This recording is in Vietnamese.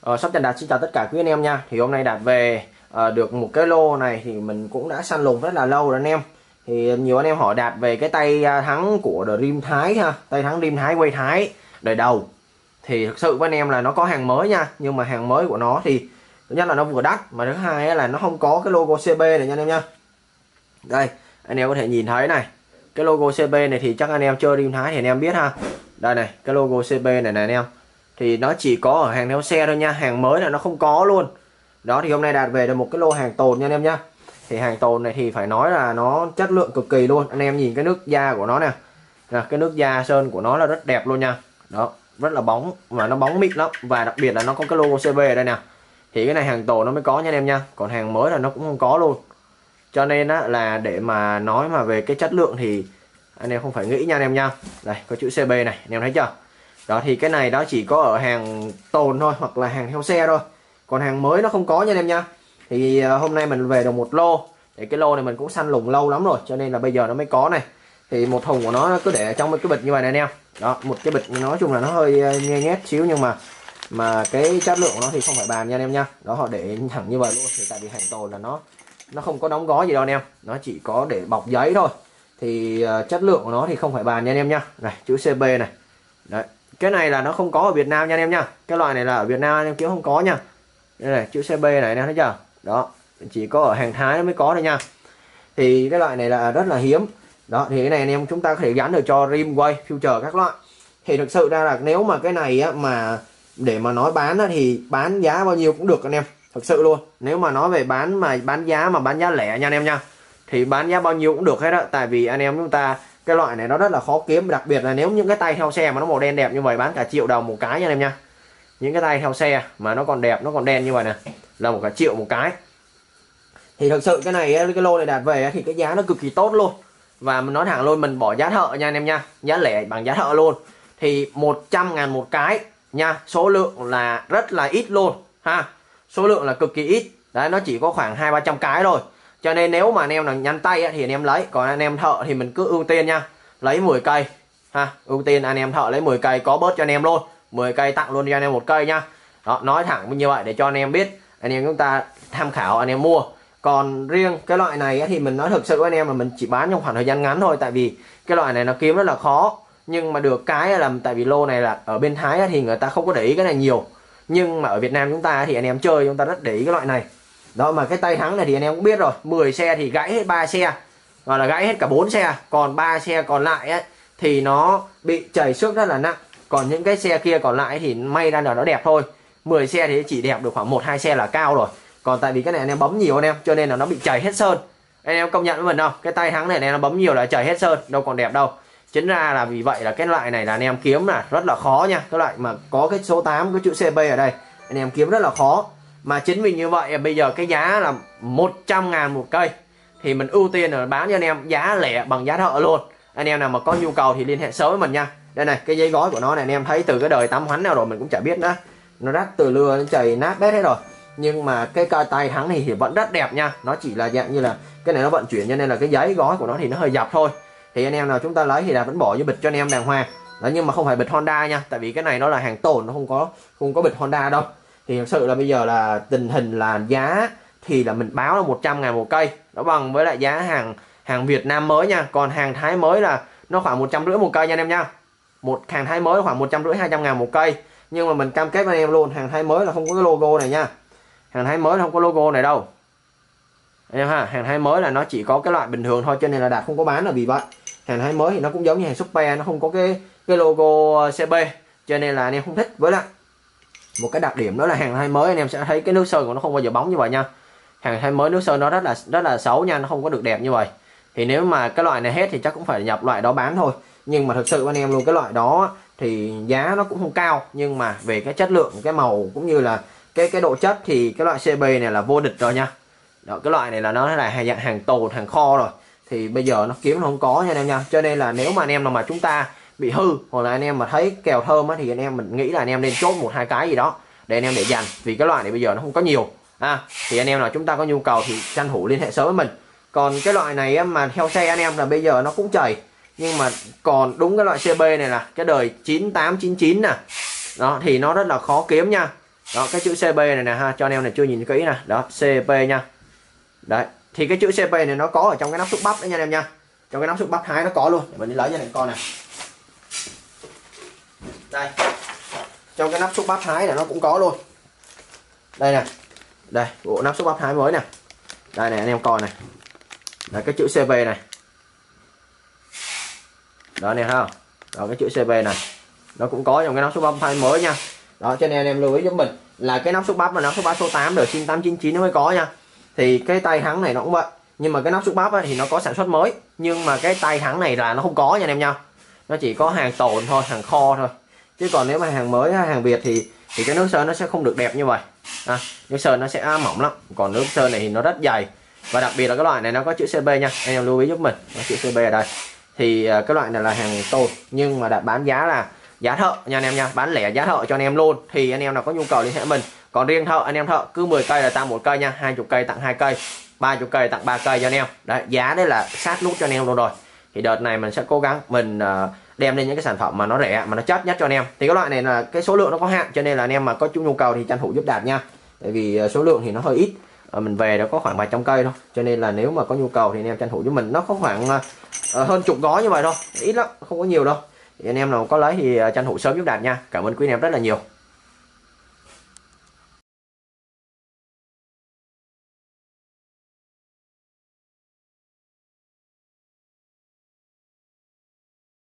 Shop Trần Đạt xin chào tất cả quý anh em nha. Thì hôm nay Đạt về được một cái lô này thì mình cũng đã săn lùng rất là lâu rồi anh em. Thì nhiều anh em hỏi Đạt về cái tay thắng của Dream Thái ha, tay thắng Dream Thái quay Thái đời đầu. Thì thực sự với anh em là nó có hàng mới nha, nhưng mà hàng mới của nó thì thứ nhất là nó vừa đắt, mà thứ hai là nó không có cái logo CB này nha anh em nha. Đây, anh em có thể nhìn thấy này. Cái logo CB này thì chắc anh em chơi Dream Thái thì anh em biết ha. Đây này, cái logo CB này này anh em. Thì nó chỉ có ở hàng theo xe thôi nha, hàng mới là nó không có luôn. Đó thì hôm nay Đạt về được một cái lô hàng tồn nha anh em nhá. Thì hàng tồn này thì phải nói là nó chất lượng cực kỳ luôn. Anh em nhìn cái nước da của nó nè. Cái nước da sơn của nó là rất đẹp luôn nha. Đó, rất là bóng và nó bóng mịn lắm, và đặc biệt là nó có cái logo CB ở đây nè. Thì cái này hàng tồn nó mới có nha anh em nha, còn hàng mới là nó cũng không có luôn. Cho nên á, là để mà nói mà về cái chất lượng thì anh em không phải nghĩ nha anh em nha. Đây có chữ CB này, anh em thấy chưa? Đó thì cái này đó chỉ có ở hàng tồn thôi, hoặc là hàng theo xe thôi, còn hàng mới nó không có nha anh em nha. Thì hôm nay mình về được một lô, để cái lô này mình cũng săn lùng lâu lắm rồi, cho nên là bây giờ nó mới có này. Thì một thùng của nó cứ để trong một cái bịch như vậy này anh em. Đó, một cái bịch nói chung là nó hơi nhe nhét xíu, nhưng mà cái chất lượng của nó thì không phải bàn nha anh em nha. Đó, họ để thẳng như vậy luôn. Thì tại vì hàng tồn là nó không có đóng gói gì đâu anh em, nó chỉ có để bọc giấy thôi. Thì chất lượng của nó thì không phải bàn nha anh em nha. Này chữ CB này. Đấy, cái này là nó không có ở Việt Nam nha anh em nha. Cái loại này là ở Việt Nam anh em kiếm không có nha. Đây này, chữ CB này anh em thấy chưa? Đó, chỉ có ở hàng Thái nó mới có thôi nha. Thì cái loại này là rất là hiếm. Đó thì cái này anh em chúng ta có thể gắn được cho rim quay, future các loại. Thì thực sự ra là nếu mà cái này á, mà để mà nói bán á, thì bán giá bao nhiêu cũng được anh em. Thực sự luôn. Nếu mà nói về bán giá lẻ nha anh em nha, thì bán giá bao nhiêu cũng được hết á. Tại vì anh em chúng ta cái loại này nó rất là khó kiếm, đặc biệt là nếu những cái tay theo xe mà nó màu đen đẹp như vậy bán cả triệu đồng một cái nha anh em nha. Những cái tay theo xe mà nó còn đẹp, nó còn đen như vậy nè, là cả triệu một cái. Thì thực sự cái này cái lô này Đạt về thì cái giá nó cực kỳ tốt luôn. Và mình nói thẳng luôn, mình bỏ giá thợ nha anh em nha, giá lẻ bằng giá thợ luôn. Thì 100.000 một cái nha, số lượng là rất là ít luôn ha, số lượng là cực kỳ ít. Đấy, nó chỉ có khoảng 200-300 cái thôi. Cho nên nếu mà anh em là nhắn tay thì anh em lấy, còn anh em thợ thì mình cứ ưu tiên nha, lấy 10 cây ha, ưu tiên anh em thợ lấy 10 cây, có bớt cho anh em luôn, 10 cây tặng luôn cho anh em một cây nha. Đó, nói thẳng như vậy để cho anh em biết, anh em chúng ta tham khảo anh em mua. Còn riêng cái loại này thì mình nói thực sự với anh em là mình chỉ bán trong khoảng thời gian ngắn thôi, tại vì cái loại này nó kiếm rất là khó. Nhưng mà được cái là tại vì lô này là ở bên Thái thì người ta không có để ý cái này nhiều, nhưng mà ở Việt Nam chúng ta thì anh em chơi chúng ta rất để ý cái loại này. Đó, mà cái tay thắng này thì anh em cũng biết rồi, 10 xe thì gãy hết 3 xe, hoặc là gãy hết cả 4 xe, còn 3 xe còn lại ấy, thì nó bị chảy xước rất là nặng. Còn những cái xe kia còn lại thì may ra là nó đẹp thôi. 10 xe thì chỉ đẹp được khoảng 1-2 xe là cao rồi. Còn tại vì cái này anh em bấm nhiều anh em, cho nên là nó bị chảy hết sơn. Anh em công nhận với mình không? Cái tay thắng này anh em bấm nhiều là chảy hết sơn, đâu còn đẹp đâu. Chính ra là vì vậy là cái loại này là anh em kiếm là rất là khó nha. Cái loại mà có cái số 8 cái chữ CB ở đây, anh em kiếm rất là khó. Mà chính vì như vậy bây giờ cái giá là 100.000 một cây, thì mình ưu tiên là bán cho anh em giá lẻ bằng giá thợ luôn. Anh em nào mà có nhu cầu thì liên hệ sớm với mình nha. Đây này, cái giấy gói của nó này anh em thấy từ cái đời tắm hoánh nào rồi mình cũng chả biết nữa. Nó rách từ lưa, nó chảy nát bét hết rồi. Nhưng mà cái tay thắng này thì vẫn rất đẹp nha. Nó chỉ là dạng như là cái này nó vận chuyển, cho nên là cái giấy gói của nó thì nó hơi dập thôi. Thì anh em nào chúng ta lấy thì là vẫn bỏ vô bịch cho anh em đàng hoàng. Đó, nhưng mà không phải bịch Honda nha, tại vì cái này nó là hàng tồn, nó không có bịch Honda đâu. Thì thực sự là bây giờ là tình hình là giá thì là mình báo là 100.000 một cây, nó bằng với lại giá hàng Việt Nam mới nha. Còn hàng Thái mới là nó khoảng 150 một cây nha anh em nha. Một hàng Thái mới khoảng 150-200.000 một cây. Nhưng mà mình cam kết với anh em luôn, hàng Thái mới là không có cái logo này nha. Hàng Thái mới không có logo này đâu anh em ha. Hàng Thái mới là nó chỉ có cái loại bình thường thôi, cho nên là Đạt không có bán là vì vậy. Hàng Thái mới thì nó cũng giống như hàng Super, nó không có cái logo CB, cho nên là anh em không thích. Với lại một cái đặc điểm đó là hàng Thái mới anh em sẽ thấy cái nước sơn của nó không bao giờ bóng như vậy nha. Hàng Thái mới nước sơn nó rất là xấu nha, nó không có được đẹp như vậy. Thì nếu mà cái loại này hết thì chắc cũng phải nhập loại đó bán thôi. Nhưng mà thực sự anh em luôn, cái loại đó thì giá nó cũng không cao, nhưng mà về cái chất lượng, cái màu cũng như là cái độ chất thì cái loại CB này là vô địch rồi nha. Đó, cái loại này là nó là dạng hàng tồn, hàng kho rồi. Thì bây giờ nó kiếm nó không có nha anh em nha. Cho nên là nếu mà anh em nào mà chúng ta bị hư, hoặc là anh em mà thấy kèo thơm á, thì anh em mình nghĩ là anh em nên chốt 1-2 cái gì đó để anh em để dành. Vì cái loại này bây giờ nó không có nhiều thì anh em nào chúng ta có nhu cầu thì tranh thủ liên hệ sớm với mình. Còn cái loại này mà theo xe anh em là bây giờ nó cũng chảy, nhưng mà còn đúng cái loại CB này là cái đời 9899 nè. Đó thì nó rất là khó kiếm nha. Đó, cái chữ CP này nè ha, cho anh em này chưa nhìn kỹ nè, đó CP nha. Đấy, thì cái chữ CP này nó có ở trong cái nắp xúc bắp đấy nha anh em nha. Trong cái nắp xúc bắp Thái nó có luôn. Mình đi lấy cho này con này. Đây. Trong cái nắp xúc bắp Thái này nó cũng có luôn. Đây nè. Đây, bộ nắp xúc bắp Thái mới nè. Đây này anh em coi này. Đấy, cái chữ CP này. Đó nè ha. Đó, cái chữ CP này nó cũng có trong cái nắp xúc bắp Thái mới nha. Đó, cho nên anh em lưu ý giúp mình là cái nắp xúc bắp mà nắp xúc bắp số 8 đời Sim 899 nó mới có nha. Thì cái tay thắng này nó cũng vậy, nhưng mà cái nắp xúc bắp thì nó có sản xuất mới, nhưng mà cái tay thắng này là nó không có nha anh em nha. Nó chỉ có hàng tồn thôi, hàng kho thôi, chứ còn nếu mà hàng mới hàng Việt thì cái nước sơn nó sẽ không được đẹp như vậy. Nước sơn nó sẽ mỏng lắm, còn nước sơn này thì nó rất dày, và đặc biệt là cái loại này nó có chữ CP nha, anh em lưu ý giúp mình, có chữ CP ở đây. Thì cái loại này là hàng tồn, nhưng mà đã bán giá là giá thợ nha anh em nha, bán lẻ giá thợ cho anh em luôn. Thì anh em nào có nhu cầu liên hệ mình. Còn riêng thợ, anh em thợ cứ 10 cây là tặng 1 cây nha, 20 cây tặng 2 cây, 30 cây tặng 3 cây cho anh em. Đấy, giá đấy là sát nút cho anh em luôn rồi. Thì đợt này mình sẽ cố gắng mình đem lên những cái sản phẩm mà nó rẻ mà nó chất nhất cho anh em. Thì cái loại này là cái số lượng nó có hạn, cho nên là anh em mà có nhu cầu thì tranh thủ giúp Đạt nha. Tại vì số lượng thì nó hơi ít, mình về nó có khoảng vài trăm cây thôi, cho nên là nếu mà có nhu cầu thì anh em tranh thủ giúp mình. Nó có khoảng hơn chục gói như vậy thôi, ít lắm, không có nhiều đâu. Thì anh em nào có lấy thì tranh thủ sớm giúp Đạt nha. Cảm ơn quý anh em rất là nhiều.